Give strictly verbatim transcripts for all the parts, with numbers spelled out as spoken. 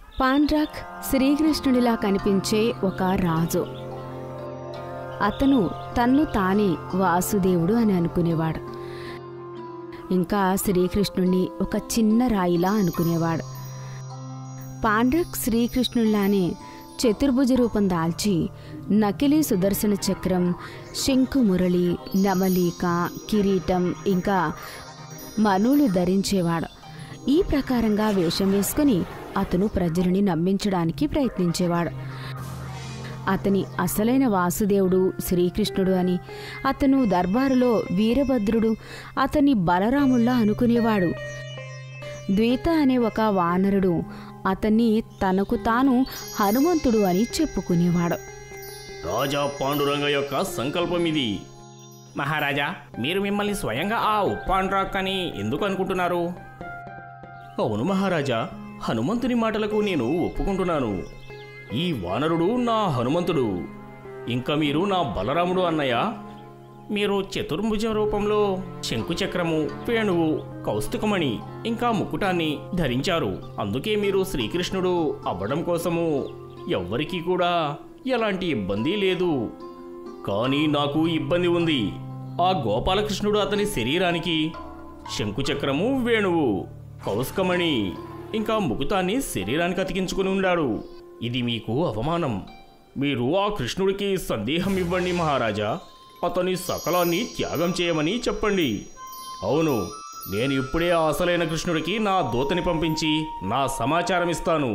పాండ్రక్ శ్రీకృష్ణుడిలా కనిపించే ఒక రాజు. అతను తన్ను తానే వాసుదేవుడు అని అనుకునేవాడు. ఇంకా శ్రీకృష్ణుడిని ఒక చిన్న రాయిలా అనుకునేవాడు. పాండ్రక్ శ్రీకృష్ణుడిలానే చతుర్భుజ రూపం దాల్చి నకిలీ సుదర్శన చక్రం, శంకు మురళి, నమలిక, కిరీటం ఇంకా మనులు ధరించేవాడు. ఈ ప్రకారంగా వేషం వేసుకుని అతను ప్రజలని నమ్మించడానికి ప్రయత్నించేవాడు. అతని అసలైన వాసుదేవుడు శ్రీకృష్ణుడు అని, అతను దర్బారులో వీరభద్రుడు, అతని బలరాముల్లా అనుకునేవాడు. ద్వైత అనే ఒక వానరుడు అతన్ని తనకు తాను హనుమంతుడు అని చెప్పుకునేవాడు. రాజా పాండురంగ యొక్క సంకల్పం ఇది. మహారాజా, మీరు మిమ్మల్ని స్వయంగా ఆ ఉప్పాండ్రాక్ అని ఎందుకు అనుకుంటున్నారు? అవును మహారాజా, హనుమంతుని మాటలకు నేను ఒప్పుకుంటున్నాను. ఈ వానరుడు నా హనుమంతుడు, ఇంకా మీరు నా బలరాముడు అన్నయ్య. మీరు చతుర్భుజ రూపంలో శంకుచక్రము, వేణువు, కౌస్తుకమణి ఇంకా ముకుటాన్ని ధరించారు. అందుకే మీరు శ్రీకృష్ణుడు అవ్వడం కోసము ఎవ్వరికీ కూడా ఎలాంటి ఇబ్బంది లేదు. కానీ నాకు ఇబ్బంది ఉంది. ఆ గోపాలకృష్ణుడు అతని శరీరానికి శంకుచక్రము, వేణువు, కౌస్తుకమణి ఇంకా ముకుతాన్ని శరీరానికి అతికించుకుని ఉన్నాడు. ఇది మీకు అవమానం. మీరు ఆ కృష్ణుడికి సందేహం ఇవ్వండి మహారాజా. అతని సకలాన్ని త్యాగం చేయమని చెప్పండి. అవును, నేను ఇప్పుడే ఆ అసలైన కృష్ణుడికి నా దూతని పంపించి నా సమాచారం ఇస్తాను.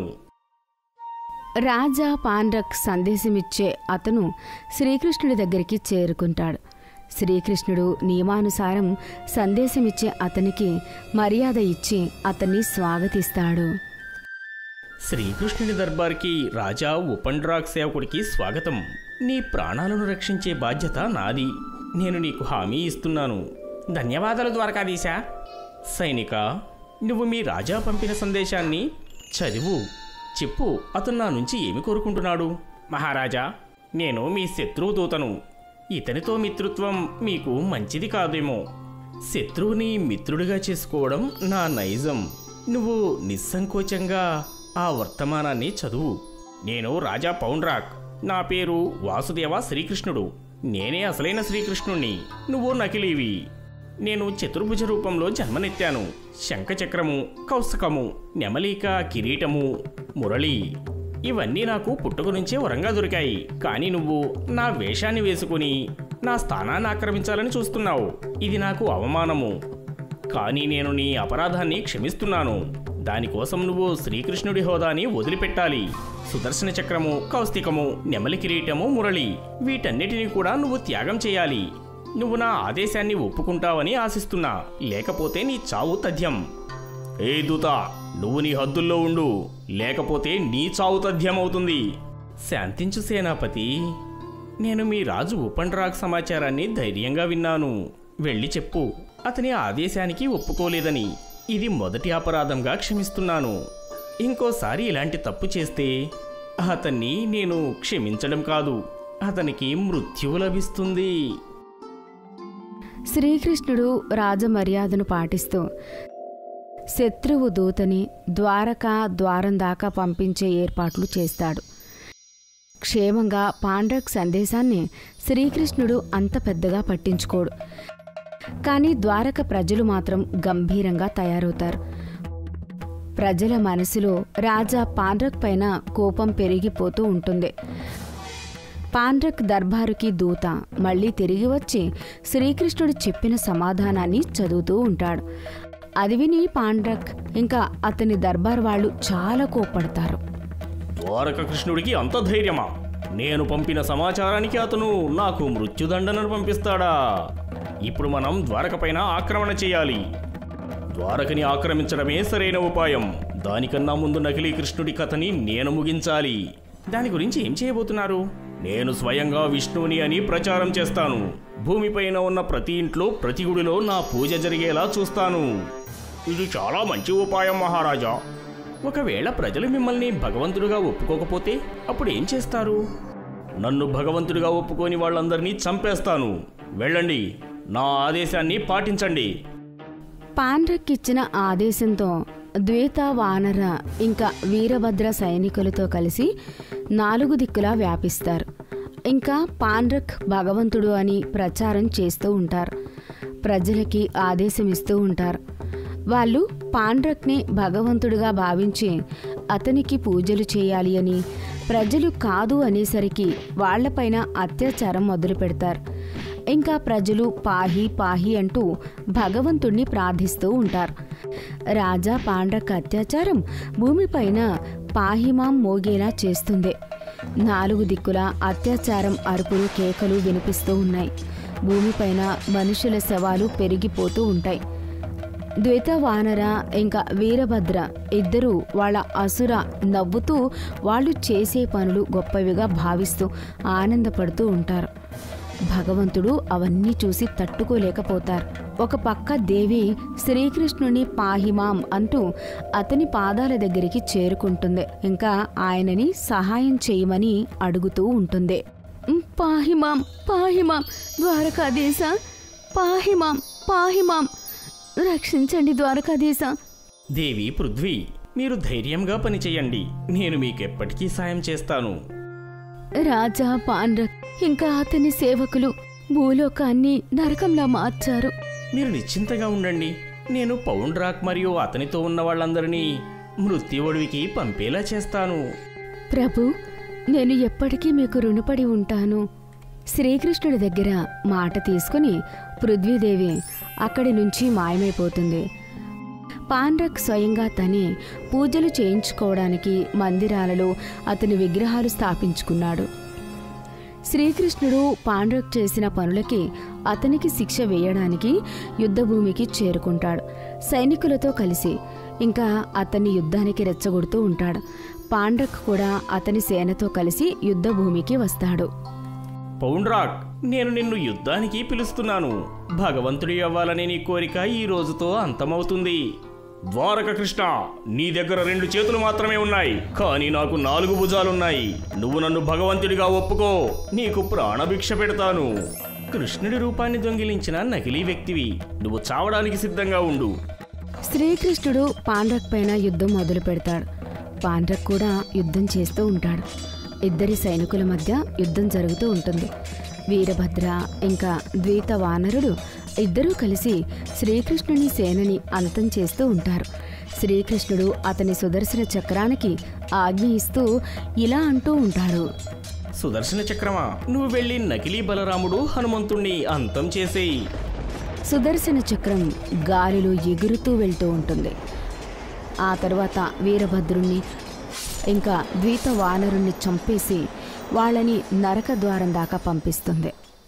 రాజా పాండ్రక్ సందేశమిచ్చే అతను శ్రీకృష్ణుడి దగ్గరికి చేరుకుంటాడు. శ్రీకృష్ణుడు నియమానుసారం సందేశమిచ్చే అతనికి మర్యాద ఇచ్చి అతన్ని స్వాగతిస్తాడు. శ్రీకృష్ణుని దర్బార్కి రాజా ఉపాండ్రాక్ సేవకుడికి స్వాగతం. నీ ప్రాణాలను రక్షించే బాధ్యత నాది. నేను నీకు హామీ ఇస్తున్నాను. ధన్యవాదాలు ద్వారకాధీశ. సైనిక, నువ్వు మీ రాజా పంపిన సందేశాన్ని చదివు. చెప్పు, అతను నా నుంచి ఏమి కోరుకుంటున్నాడు? మహారాజా, నేను మీ శత్రువు దూతను. ఇతనితో మిత్రుత్వం మీకు మంచిది కాదేమో. శత్రువుని మిత్రుడిగా చేసుకోవడం నా నైజం. నువ్వు నిస్సంకోచంగా ఆ వర్తమానాన్ని చదువు. నేను రాజా పౌండ్రాక్. నా పేరు వాసుదేవ శ్రీకృష్ణుడు. నేనే అసలైన శ్రీకృష్ణుణ్ణి. నువ్వు నకిలీవి. నేను చతుర్భుజ రూపంలో జన్మనెత్తాను. శంఖచక్రము, కౌస్తుకము, నెమలిక, కిరీటము, మురళి ఇవన్నీ నాకు పుట్టుక నుంచే వరంగా దొరికాయి. కానీ నువ్వు నా వేషాన్ని వేసుకుని నా స్థానాన్ని ఆక్రమించాలని చూస్తున్నావు. ఇది నాకు అవమానము. కానీ నేను నీ అపరాధాన్ని క్షమిస్తున్నాను. దానికోసం నువ్వు శ్రీకృష్ణుడి హోదాని వదిలిపెట్టాలి. సుదర్శన చక్రము, కౌస్తుకము, నెమలి కిరీటము, మురళి వీటన్నిటినీ కూడా నువ్వు త్యాగం చేయాలి. నువ్వు నా ఆదేశాన్ని ఒప్పుకుంటావని ఆశిస్తున్నా. లేకపోతే నీ చావు తథ్యం. ఏ దూత, నువ్వు నీ హద్దుల్లో ఉండు, లేకపోతే నీ చావు తథ్యం అవుతుంది. శాంతించు సేనాపతి. నేను మీ రాజు ఉపాండ్రాక్ సమాచారాన్ని ధైర్యంగా విన్నాను. వెళ్ళి చెప్పు, అతని ఆదేశానికి ఒప్పుకోలేదని. ఇది మొదటి అపరాధంగా క్షమిస్తున్నాను. ఇంకోసారి ఇలాంటి తప్పు చేస్తే అతన్ని నేను క్షమించడం కాదు, అతనికి మృత్యువు లభిస్తుంది. శ్రీకృష్ణుడు రాజమర్యాదను పాటిస్తూ శత్రువు దూతని ద్వారకా ద్వారం దాకా పంపించే ఏర్పాట్లు చేస్తాడు. క్షేమంగా పాండ్రక్ సందేశాన్ని శ్రీకృష్ణుడు అంత పెద్దగా పట్టించుకోడు. కానీ ద్వారక ప్రజలు మాత్రం గంభీరంగా తయారవుతారు. ప్రజల మనసులో రాజా పాండ్రక్ పైన కోపం పెరిగిపోతూ ఉంటుంది. పాండ్రక్ దర్బారుకి దూత మళ్ళీ తిరిగి వచ్చి శ్రీకృష్ణుడు చెప్పిన సమాధానాన్ని చదువుతూ ఉంటాడు. అది విని పాండ్రక్ ఇంకా అతని దర్బార్ వాళ్ళు చాలా కోప్పడతారు. ద్వారక కృష్ణుడికి అంత ధైర్యమా? నేను పంపిన సమాచారానికి అతను నాకు మృత్యుదండనను పంపిస్తాడా? ఇప్పుడు మనం ద్వారక పైన ఆక్రమణ చేయాలి. ద్వారకని ఆక్రమించడమే సరైన ఉపాయం. దానికన్నా ముందు నకిలీ కృష్ణుడి కథని నేను ముగించాలి. దాని గురించి ఏం చేయబోతున్నారు? నేను స్వయంగా విష్ణువుని అని ప్రచారం చేస్తాను. భూమిపైన ఉన్న ప్రతి ఇంట్లో, ప్రతి గుడిలో నా పూజ జరిగేలా చూస్తాను. ఇది చాలా మంచి ఉపాయం మహారాజా. ఒకవేళ ప్రజలు మిమ్మల్ని భగవంతుడిగా ఒప్పుకోకపోతే అప్పుడు ఏం చేస్తారు? నన్ను భగవంతుడిగా ఒప్పుకొని వాళ్ళందరినీ చంపేస్తాను. వెళ్ళండి, నా ఆదేశాన్ని పాటించండి. పాండ్రక్ ఇచ్చిన ఆదేశంతో ద్వేత వానర ఇంకా వీరభద్ర సైనికులతో కలిసి నాలుగు దిక్కులా వ్యాపిస్తారు. ఇంకా పాండ్రక్ భగవంతుడు అని ప్రచారం చేస్తూ ఉంటారు. ప్రజలకి ఆదేశం ఇస్తూ ఉంటారు. వాళ్ళు పాండ్రక్ని భగవంతుడిగా భావించి అతనికి పూజలు చేయాలి అని, ప్రజలు కాదు అనేసరికి వాళ్లపైన అత్యాచారం మొదలు పెడతారు. ఇంకా ప్రజలు పాహి పాహి అంటూ భగవంతుణ్ణి ప్రార్థిస్తూ ఉంటారు. రాజా పాండ్రక్ అత్యాచారం భూమిపైన పాహిమాం మోగేలా చేస్తుంది. నాలుగు దిక్కుల అత్యాచారం అరుపులు కేకలు వినిపిస్తూ ఉన్నాయి. భూమిపైన మనుషుల శవాలు పెరిగిపోతూ ఉంటాయి. ద్వైత వానర ఇంకా వీరభద్ర ఇద్దరూ వాళ్ళ అసుర నవ్వుతూ వాళ్ళు చేసే పనులు గొప్పవిగా భావిస్తూ ఆనందపడుతూ ఉంటారు. భగవంతుడు అవన్నీ చూసి తట్టుకోలేకపోతారు. ఒక పక్క దేవి శ్రీకృష్ణుని పాహిమాం అంటూ అతని పాదాల దగ్గరికి చేరుకుంటుంది. ఇంకా ఆయనని సహాయం చేయమని అడుగుతూ ఉంటుంది. పాహిమాం పాహిమాం ద్వారకాధీశ, పాహిమాం పాహిమాం, రక్షించండి ద్వారకాధీశ. దేవి పృథ్వీ, మీరు ధైర్యంగా పనిచేయండి. నేను మీకెప్పటికీ సాయం చేస్తాను. రాజా పాండ్రక్ ఇంకా అతని సేవకులు భూలోకాన్ని నరకంలా మార్చారు. మీరు నిశ్చింతగా ఉండండి. నేను పౌండ్రాక్ మరియు అతనితో ఉన్న వాళ్ళందరినీ మృత్యువుడికి పంపేలా చేస్తాను. ప్రభు, నేను ఎప్పటికీ మీకు రుణపడి ఉంటాను. శ్రీకృష్ణుడి దగ్గర మాట తీసుకుని పృథ్వీదేవి అక్కడి నుంచి మాయమైపోతుంది. పాండ్రక్ స్వయంగా తనే పూజలు చేయించుకోవడానికి మందిరాలలో అతని విగ్రహాలు స్థాపించుకున్నాడు. శ్రీకృష్ణుడు పాండ్రక్ చేసిన పనులకి అతనికి శిక్ష వేయడానికి యుద్ధభూమికి చేరుకుంటాడు. సైనికులతో కలిసి ఇంకా అతన్ని యుద్ధానికి రెచ్చగొడుతూ ఉంటాడు. పాండ్రక్ కూడా అతని సేనతో కలిసి యుద్ధభూమికి వస్తాడు. పౌండ్రాక్, నేను నిన్ను యుద్ధానికి పిలుస్తున్నాను. భగవంతుడి అవ్వాలనే నీ కోరిక ఈ రోజుతో అంతమవుతుంది. ద్వారక కృష్ణ, నీ దగ్గర రెండు చేతులు మాత్రమే ఉన్నాయి, కానీ నాకు నాలుగు భుజాలున్నాయి. నువ్వు నన్ను భగవంతుడిగా ఒప్పుకో, నీకు ప్రాణభిక్ష పెడతాను. కృష్ణుడి రూపాన్ని దొంగిలించిన నకిలీ వ్యక్తివి, నువ్వు చావడానికి సిద్ధంగా ఉండు. శ్రీకృష్ణుడు పాండ్రక్ పైన యుద్ధం మొదలు పెడతాడు. పాండ్రక్ కూడా యుద్ధం చేస్తూ ఉంటాడు. ఇద్దరి సైనికుల మధ్య యుద్ధం జరుగుతూ ఉంటుంది. వీరభద్ర ఇంకా ద్వైత వానరుడు ఇద్దరూ కలిసి శ్రీకృష్ణుని సేనని అంతం చేస్తూ ఉంటారు. శ్రీకృష్ణుడు అతని సుదర్శన చక్రానికి ఆజ్ఞ ఇస్తూ ఇలా అంటూ ఉంటాడు. సుదర్శన చక్రమా, నువ్వు వెళ్ళి నకిలీ బలరాముడు హనుమంతుణ్ణి అంతం చేసేయి. సుదర్శన చక్రం గాలిలో ఎగురుతూ వెళ్తూ ఉంటుంది. ఆ తర్వాత వీరభద్రుణ్ణి ఇంకా ద్వైత వానరుణ్ణి చంపేసి వాళ్ళని నరక ద్వారం దాకా పంపిస్తుంది.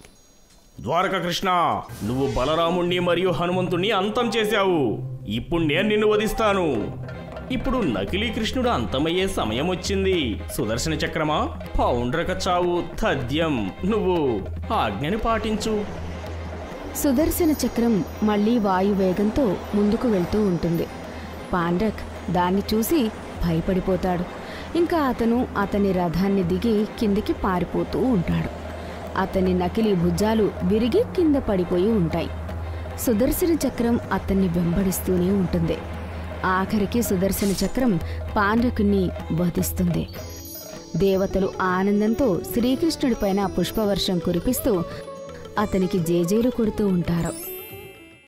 ద్వారక కృష్ణ, నువ్వు బలరాముణ్ణి మరియు హనుమంతుణ్ణి అంతం చేశావు. ఇప్పుడు నేను నిన్ను వధిస్తాను. ఇప్పుడు నకిలీ కృష్ణుడు అంతమయ్యే సమయం వచ్చింది. సుదర్శన చక్రమా, పౌండ్రక చావు తథ్యం. నువ్వు ఆజ్ఞని పాటించు. సుదర్శన చక్రం మళ్లీ వాయువేగంతో ముందుకు వెళ్తూ ఉంటుంది. పాండ్రక్ దాన్ని చూసి భయపడిపోతాడు. ఇంకా అతను అతని రథాన్ని దిగి కిందికి పారిపోతూ ఉంటాడు. అతని నకిలీ భుజాలు విరిగి కింద పడిపోయి ఉంటాయి. సుదర్శన చక్రం అతన్ని వెంబడిస్తూనే ఉంటుంది. ఆఖరికి సుదర్శన చక్రం పాండ్రకుని వధిస్తుంది. దేవతలు ఆనందంతో శ్రీకృష్ణుడిపైన పుష్పవర్షం కురిపిస్తూ అతనికి జేజేలు కొడుతూ ఉంటారు.